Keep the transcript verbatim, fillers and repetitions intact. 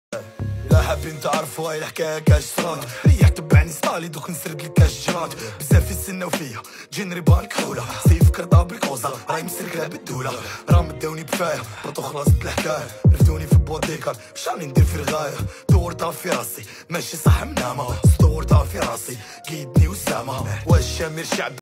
لا حابين تعرفوا هاي الحكايه كاش صاد ريح تبعني ستالي دوك نسرد لك كاش جراد بزاف يستناو فيا جينري بانك حوله سيف كرطا بالكوزا راهي مسركله بالدوله راه مداوني بفايه بطو خلصت الحكايه رفدوني في بوديكار واش راني ندير في الغايه دورتها في راسي ماشي صح منامه دورتها في راسي قيدني وسامه واش شامر شعب